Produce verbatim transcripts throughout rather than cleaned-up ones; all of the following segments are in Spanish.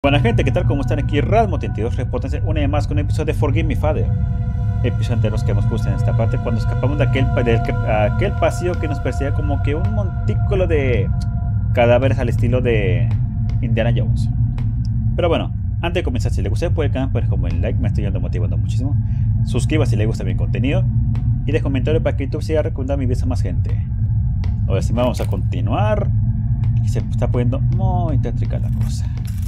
Buena gente, ¿qué tal? ¿Cómo están? Aquí Rasmo treinta y dos, repórtense una vez más con un episodio de Forgive Me Father. Episodio anterior que hemos puesto en esta parte cuando escapamos de aquel, de aquel pasillo que nos parecía como que un montículo de cadáveres al estilo de Indiana Jones. Pero bueno, antes de comenzar, si les gusta el canal, pues como el like me estoy motivando muchísimo. Suscríbase si les gusta mi contenido y deja comentario para que YouTube siga recomendando mi vida a más gente. Ahora sí, vamos a continuar. Y se está poniendo muy tétrica la cosa.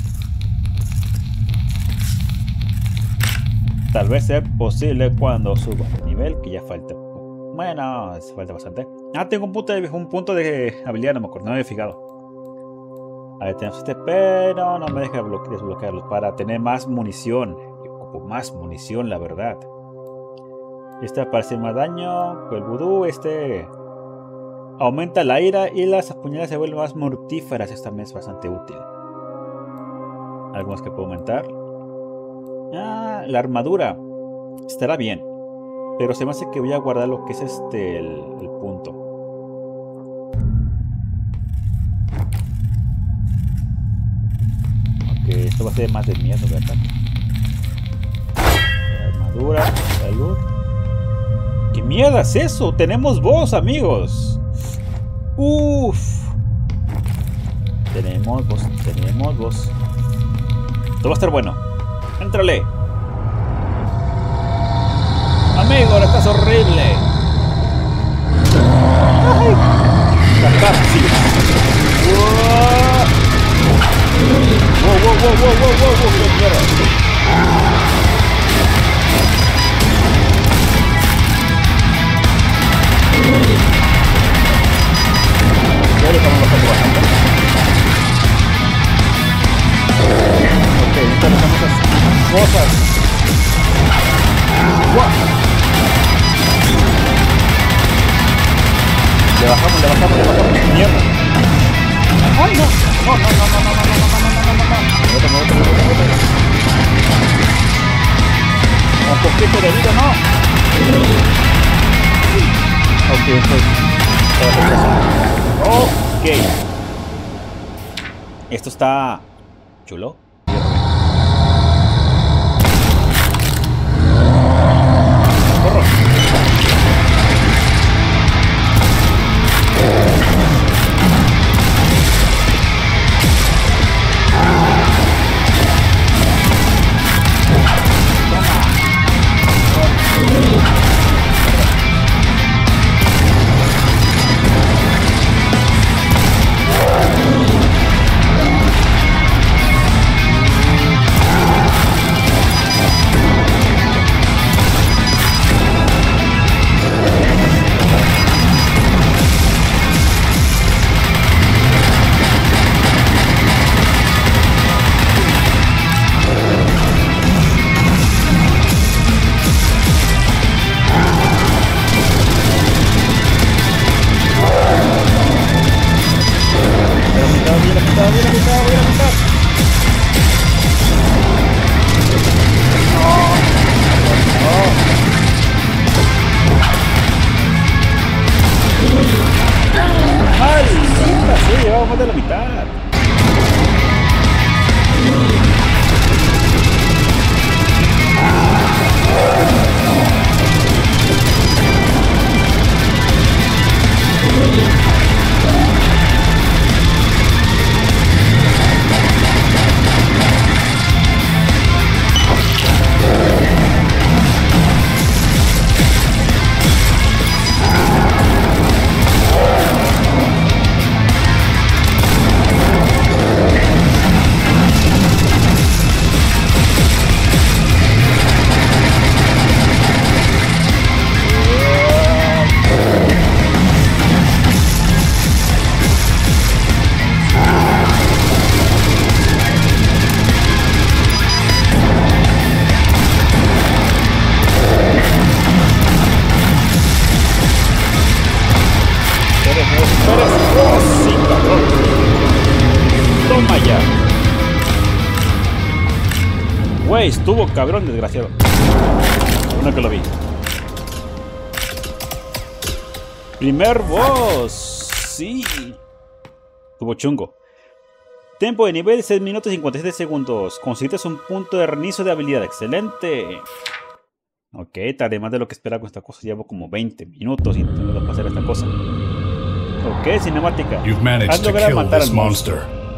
Tal vez sea posible cuando suba de nivel, que ya falta. Bueno, falta bastante. Ah, tengo un punto de, un punto de habilidad, no me acuerdo, no me había fijado. Ahí tenemos este, pero no me deja desbloquearlos para tener más munición. Yo ocupo más munición, la verdad. Este para hacer más daño. Con el vudú, este aumenta la ira y las apuñaladas se vuelven más mortíferas. Esta también es bastante útil. Algo más que puedo aumentar. Ah, la armadura estará bien, pero se me hace que voy a guardar lo que es este el, el punto. Aunque esto va a ser más de miedo, ¿verdad? La armadura, salud. ¿Qué mierda es eso? Tenemos voz, amigos. Uff. Tenemos voz, tenemos voz. Esto va a estar bueno. ¡Éntrale! ¡Amigo, ahora estás horrible! ¡Ay! ¡Capaz, sí! ¡Wow! ¡Wow, wow, wow, wow, wow, wow, wow! ¡Qué mierda! Ya le estamos bajando bastante. Ok, entonces estamos así. Cosas. ¡Wow! Le bajamos, le bajamos, le bajamos. ¡Mierda! ¡Ay, no! ¡No, no, no, no, no, no, no, no, no, no, no, no! ¡Me voy, me voy, me voy, me voy! Un poquito de vida, ¿no? Ok, entonces. Ok. Esto está chulo. De la mitad. Güey, estuvo cabrón, desgraciado. Uno que lo vi. Primer boss. Sí. Estuvo chungo. Tiempo de nivel seis minutos y cincuenta y siete segundos. Conseguiste un punto de reinicio de habilidad. Excelente. Ok, tardé más de lo que esperaba con esta cosa. Llevo como veinte minutos intentando pasar esta cosa. Ok, cinemática. Has logrado matar al monstruo.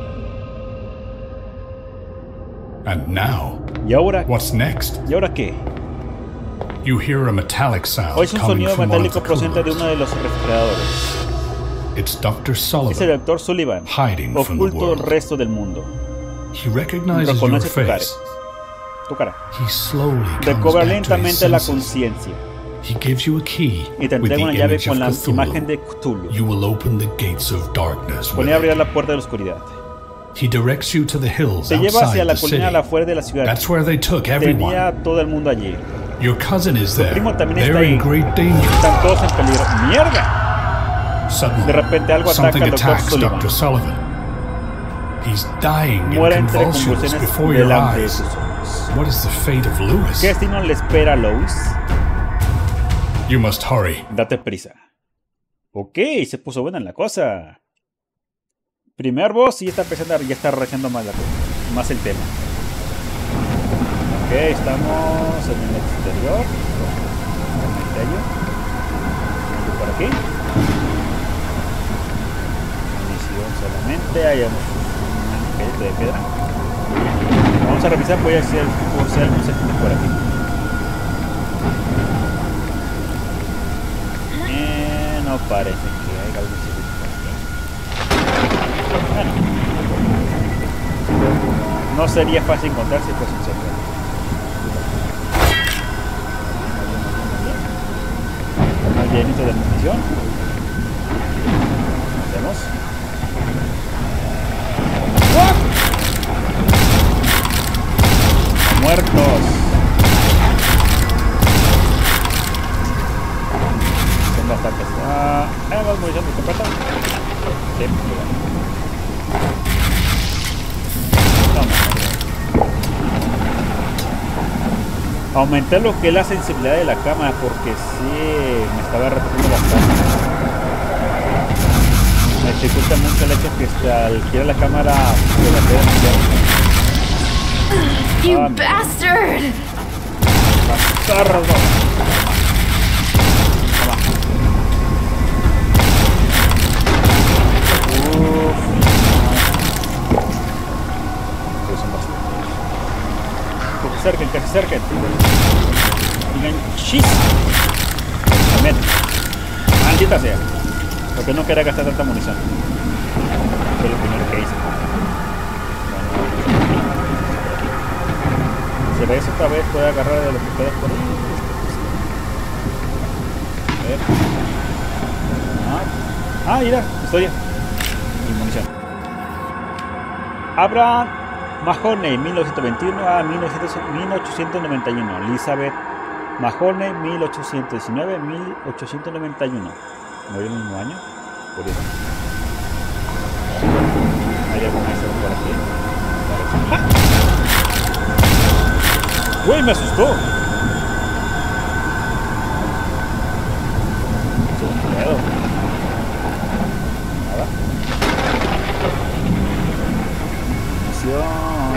And now, ¿Y ahora? what's next? ¿Y ahora qué? You hear a metallic sound Oís un coming sonido from one of metálico the procedente de coolers. uno de los refrigeradores. It's doctor Es el Sullivan. doctor Sullivan, Hiding from the oculto del world. resto del mundo. He recognizes your Reconoce tu cara. face. Tu cara. He slowly comes Recobra back to his lentamente la senses. conciencia He gives you a key y te with entrega the una llave image con of la imagen Cthulhu. de Cthulhu. You will open the gates of darkness with Pone a abrir it. la puerta de la oscuridad. He directs you to the hills Te lleva hacia outside la the colina city. afuera de la ciudad. That's where they took everyone. Tenía a todo el mundo allí. Your cousin is Tu there. primo también está They're in ahí. great danger. Están todos en peligro. ¡Mierda! Suddenly, De repente algo ataca something al doctor attacks Sullivan. doctor Sullivan. He's dying Muere in entre convulsions convulsiones before your delante de eyes. sus ojos. What is the fate of Lewis? ¿Qué destino le espera a Lois? You must hurry. Date prisa. Ok, se puso buena la cosa. Primer boss y ya está empezando a, ya está rechazando más, la, más el tema. Ok, estamos en el exterior. Cementerio. Por aquí. Munición solamente. Hay un angelito de piedra. Vamos a revisar, voy a hacer por si algún secreto por aquí. Eh, no parece que haya algún secreto por aquí. Bueno. No sería fácil encontrar si fuese un secreto. Más llenito de munición. Vemos. Muertos. Son bastantes. Ah, ¿hay más munición de escopeta? Sí, no. Aumenté lo que es la sensibilidad de la cámara porque sí me estaba retrasando bastante. Me dificulta mucho el hecho que está, al girar la cámara de la demasiado. You Ah, bastard! Bastardo. Toma. Uf. Pues son bastantes. Que se acerquen, que se acerquen. Digan chis. También. Maldita sea. Porque no quería gastar tanta munición. Fue lo primero que hice. Se ve eso otra vez, puede agarrar de lo que pueda por ahí. A ver. Ah, ah mira, historia. Y munición. Abraham Mahoney, mil novecientos veintiuno a mil ochocientos noventa y uno. Elizabeth Mahoney, mil ochocientos diecinueve a mil ochocientos noventa y uno. ¿Murió el mismo año? Curioso. ¿Hay alguna vez por aquí? ¡Ah! ¡Uy, me asustó! Cuidado. Nada. Munición.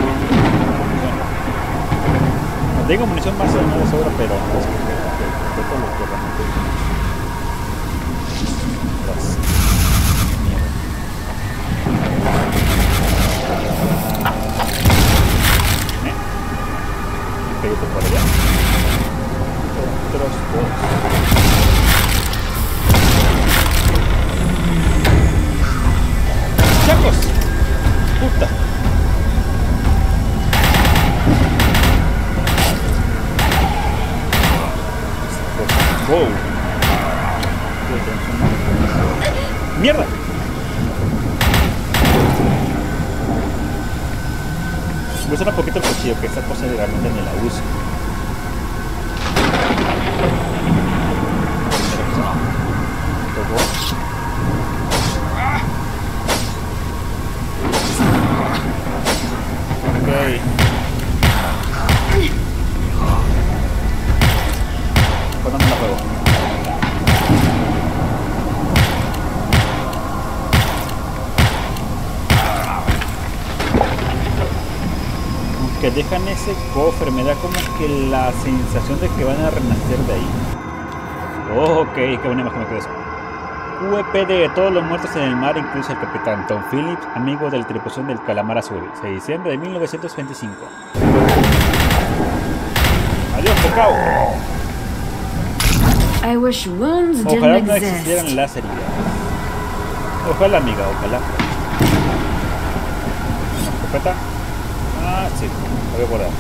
No tengo munición más o menos de sobra, pero no es que todo lo que realmente es. Peguete por allá. Otros dos. ¡Chacos! ¡Puta! ¡Wow! ¡Mierda! Me gusta un poquito el cuchillo, que esta cosa realmente ni la uso. Ok. ¿Cuándo me la juego? que dejan ese cofre me da como que la sensación de que van a renacer de ahí. Oh, ok, qué buena imagen me quedó eso. Q E P de todos los muertos en el mar, incluso el capitán Tom Phillips, amigo de la tripulación del Calamar Azul, seis de diciembre de mil novecientos veinticinco. Adiós, pecado. I wish wounds Ojalá didn't no exist. existieran las heridas. Ojalá, amiga, ojalá. ¿Escopeta? Ah, sí, lo voy a guardar.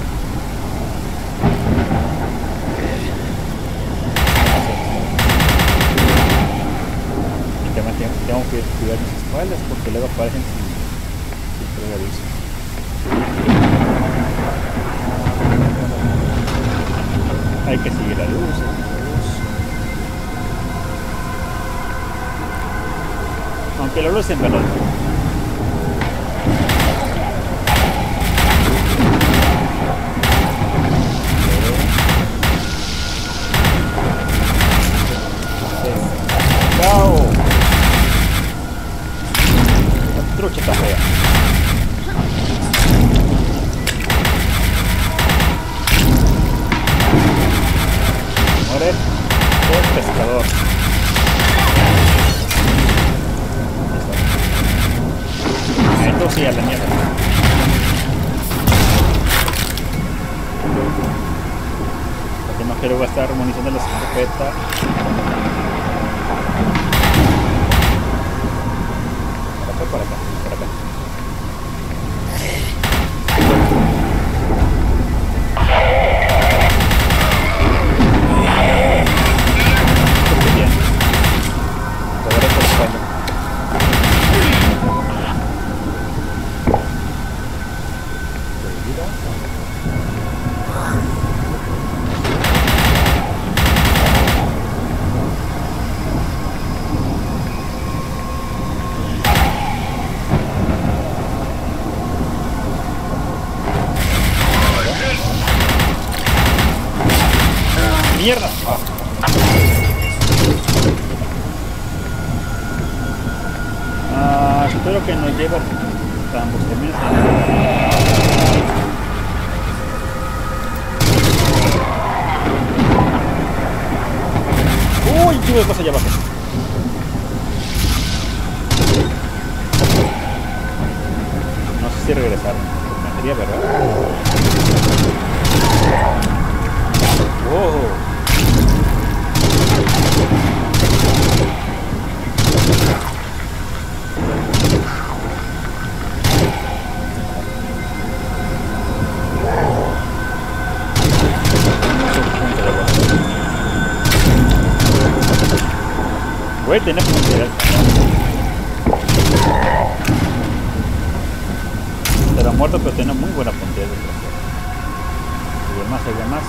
Y también tengo, tengo que cuidar mis espaldas porque luego aparecen sin, sin previo aviso. Hay que seguir la luz, la luz. Aunque la luz en verdad. ¡Chao! La trucha está fea. Muere el pescador. Entonces sí, a la mierda. Porque no quiero gastar munición de la escopeta. Por acá, por acá, por acá. Muy bien. Ahora por la espalda. ¡Mierda! Ah. Ah, espero que nos lleve a ambos caminos. ¡Uy! Tuve cosas allá abajo. No sé si regresaron. Vendría, ¿verdad? ¡Wow! Güey, tenés puntería. Será muerto, pero tiene muy buena puntería. Y demás, hay demás.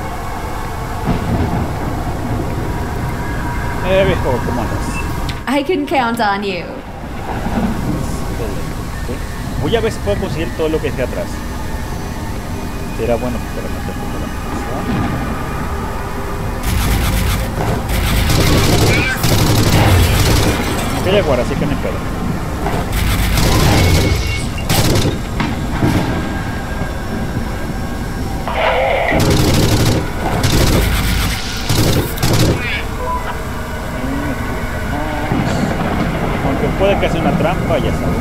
Eh, viejo, ¿cómo andas? I can count on you. ¿Sí? Voy a ver si puedo conseguir todo lo que esté atrás. Será bueno para no tener la Voy a guardar, así que me espero. Aunque puede que sea una trampa, ya sabes.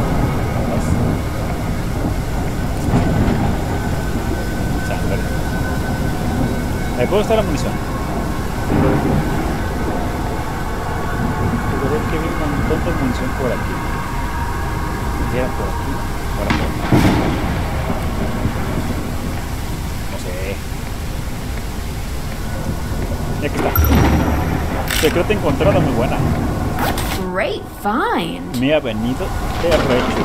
Ahí puedo estar la munición. Pero es que vi un montón de munición por aquí. ¿Era por aquí? Ahora por aquí. No sé. Y aquí está. Secreto encontrado, muy buena. Great find. Me ha venido de recho.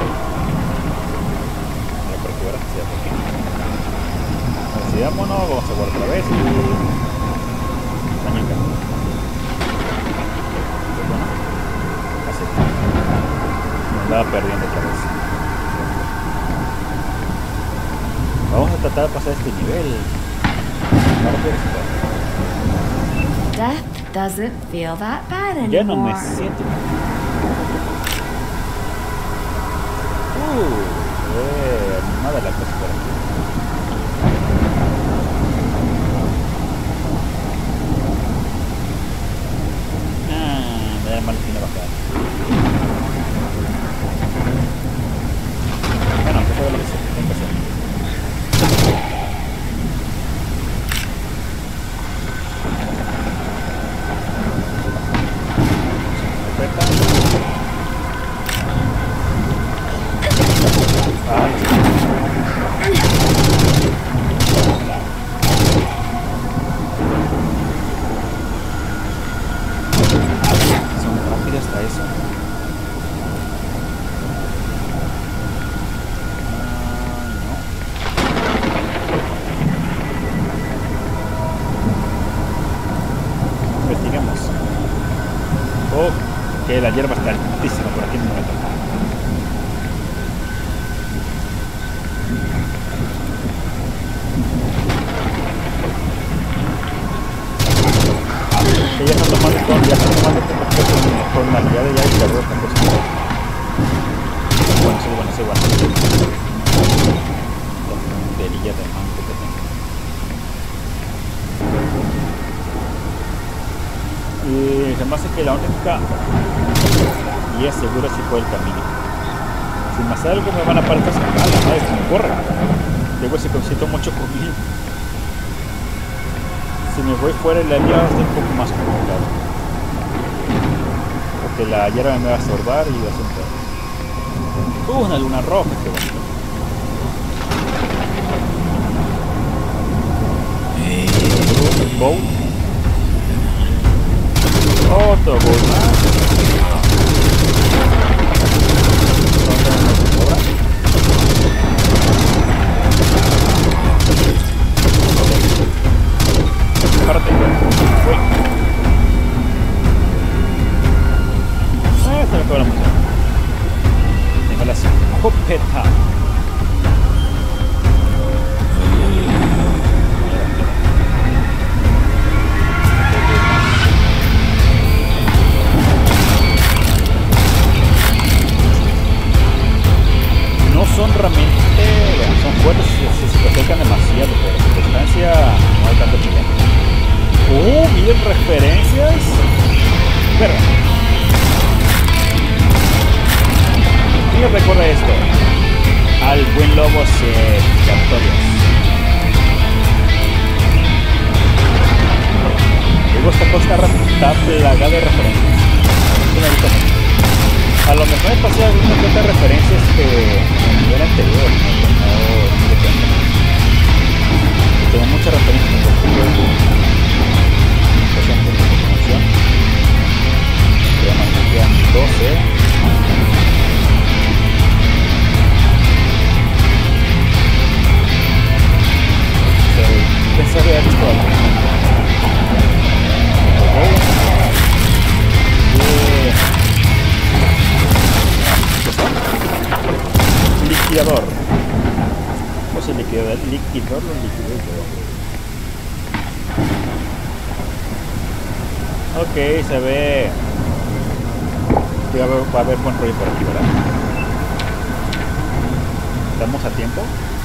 Mira por aquí, ahora sí, por aquí. Así, vámonos, vamos a guardar otra vez. Mañana. Bueno, así. Me andaba perdiendo otra vez. Vamos a tratar de pasar este nivel. Death doesn't feel that bad anymore. Ya no me siento. Uh, eh. Nada de la cosa por aquí. Ah, me da mal fin de bajar. Bueno, que todo lo que se tengo que hacer. Que la hierba está altísima por aquí en un momento. Que ya están tomando con, ya están tomando con, con la llave ya y la roca. Bueno, sí, bueno, sí, bueno. La tontería de mango que tengo. Y se me hace que la única y es seguro si fue el camino. Si me hace algo me van a parar esta escala, madre, que me corre. Digo, si concito mucho conmigo. Si me voy fuera de la hierba es un poco más complicado. Porque la hierba me va a estorbar y va a ser todo. Uh, una luna roja, qué bonito. Boat. Otro gol más. ¿Dónde nos sobra? Párate. Uy. Ah, se me acabó la música. Tengo la escopeta. Son realmente, bueno, son fuertes si se acercan demasiado, pero a distancia no hay tanto problema. ¡Uh! Miren referencias. Pero, ¿quién le recuerda esto? Al buen lobo Artorias. Luego esta cosa está plagada de referencias. A lo mejor me pasé algunas otras referencias que en el nivel anterior, ¿no? No, no le cuento. Tengo muchas referencias en el juego. Por ejemplo, en la información. Se llama doce. Pensé haber visto algo. Liquidador. ¿Cómo se liquidador? Liquidador o liquidador. Ok, se ve. Va a haber, va a haber buen rollo por aquí, ¿verdad? ¿Estamos a tiempo?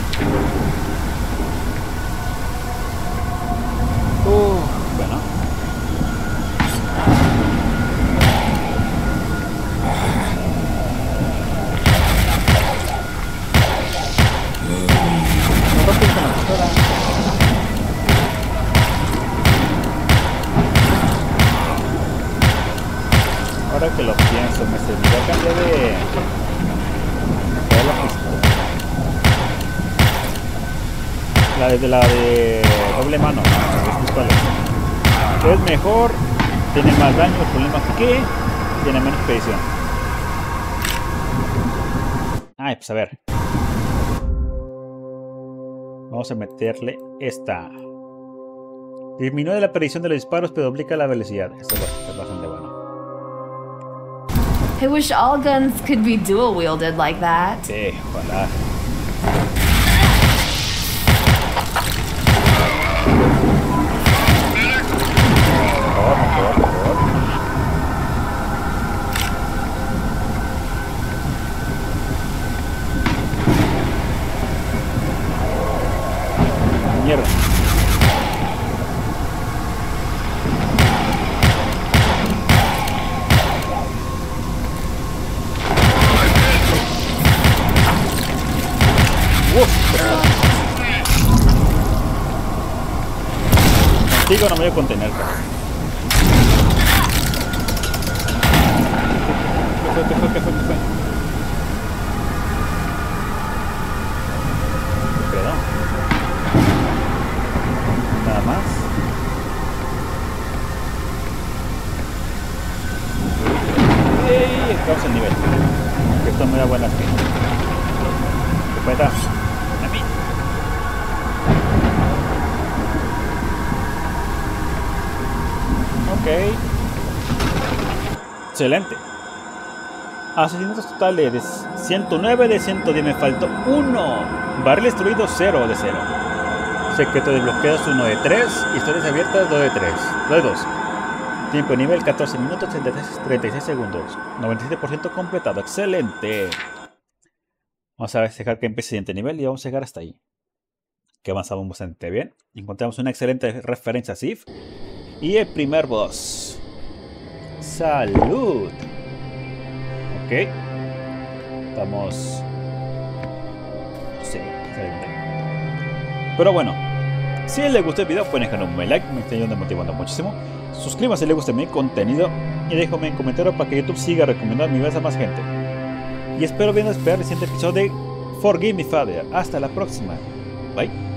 Uh, bueno. Ahora que lo pienso, me serviría cambiar de... de la pistola. La de, la de doble mano, las pistolas. Es mejor, tiene más daño, el problema es que tiene menos precisión. Ay, pues a ver. Vamos a meterle esta. Disminuye la precisión de los disparos, pero duplica la velocidad. Esto es bastante bueno. I wish all guns could be dual wielded like that. Sí, ojalá. Por favor, por favor. Mierda. Contigo no me voy a contener. ¿Qué fue? ¿Qué fue? ¿Qué fue? ¿Qué fue? Perdón. Nada más. ¡Ey! Estamos en nivel. Esto me da buenas que. ¿Qué pasa? A mí. Ok. Excelente. Asesinatos totales de ciento nueve de ciento diez. Me faltó uno. Barril destruido cero de cero. Secreto desbloqueados uno de tres. Historias abiertas dos de tres. dos de dos. Tiempo de nivel catorce minutos treinta y seis segundos. noventa y siete por ciento completado. Excelente. Vamos a dejar que empiece el siguiente nivel y vamos a llegar hasta ahí. Que avanzamos bastante bien. Encontramos una excelente referencia a Sif. Y el primer boss. Salud. Ok. Estamos... Sí, excelente. Pero bueno. Si les gustó el video pueden dejar un buen like. Me está ayudando motivando muchísimo. Suscríbanse si les gusta mi contenido. Y déjenme en comentarios para que YouTube siga recomendando mi videos a más gente. Y espero bien esperar el siguiente episodio de Forgive Me Father. Hasta la próxima. Bye.